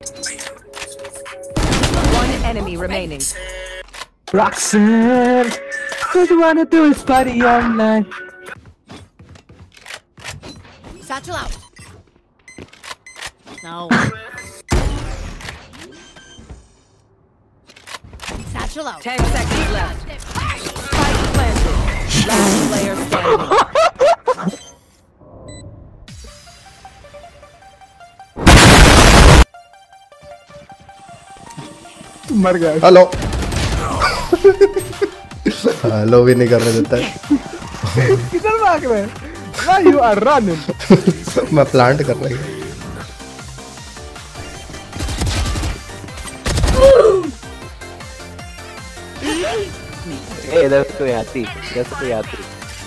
One enemy remaining. Roxanne, all you wanna do is party all night. Satchel out. No. Satchel out. 10 seconds left. Spike planted. Last player standing. मर गया। Hello hello भी नहीं करने देता है। किधर भाग रहे हैं? Why you are running? मैं प्लांट कर रही हूँ। इधर से कोई आती, इधर से कोई आती।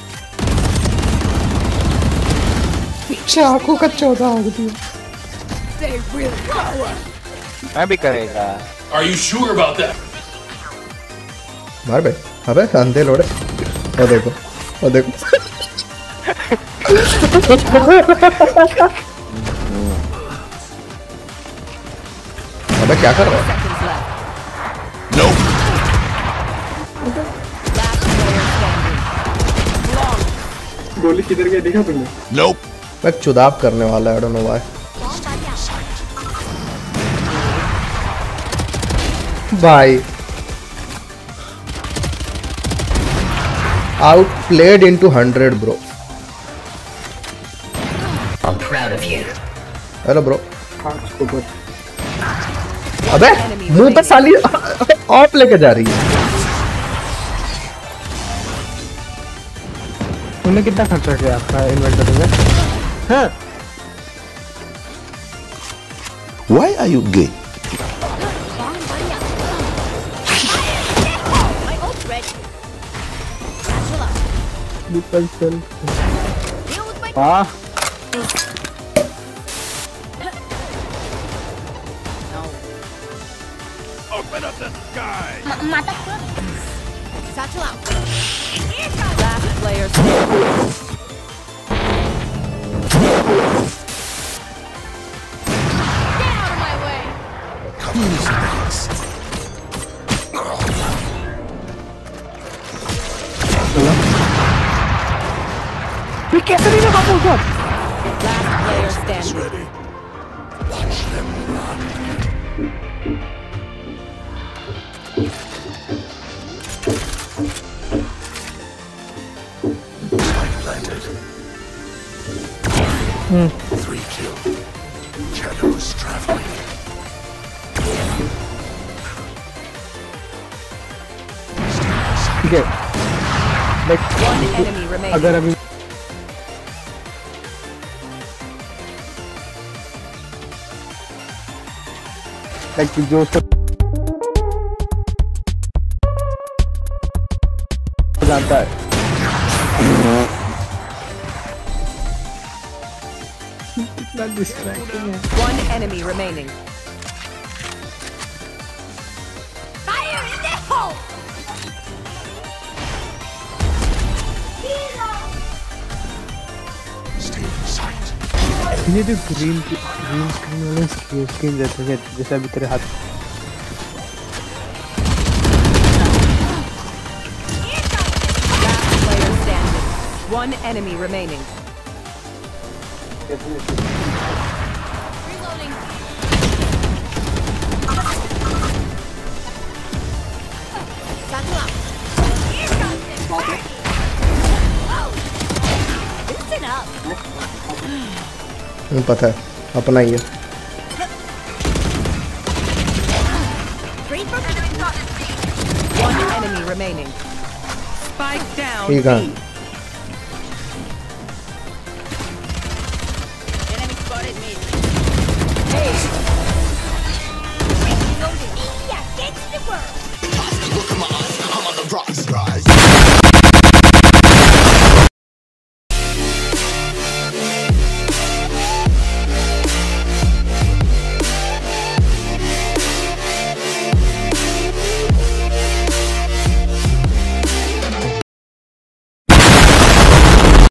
चाकू का 14 हो गई। मैं भी करेगा। Are you sure about that? मार बे, अबे अंधे लोड़े। वो देखो, वो देखो। अबे क्या कर रहा है? Nope. गोली किधर गया देखा तुमने? Nope. मैं चुदाव करने वाला है, I don't know why. भाई outplayed into 100 bro. I'm proud of you. Hello bro. अबे मुंह पे साली ऑफ लेके जा रही है। तुमने कितना खर्चा किया आपका इन्वेंटरी में? हाँ। Why are you gay? हाँ। Open up the sky. Satchel out. Last player standing. Get out of my way. Who's next? कैसे नहीं लगा पूछा? Last player standing. Ready. Watch them run. Spike planted. 3 kill. Shadows traveling. ठीक है। One enemy remaining. अगर अभी जो उसको जानता है। कितना डिस्ट्रैक्टिंग है। One enemy remaining. Fire in the hole. Stay in sight. ये जो ग्रीन स्क्रीन वाले स्किन जैसे अभी तेरे हाथ Last player standing. One enemy remaining. Reloading. Satchel out. Listen up. पता है अपना ही है। One enemy remaining. Spike down. ठीक है। Enemy spotted me.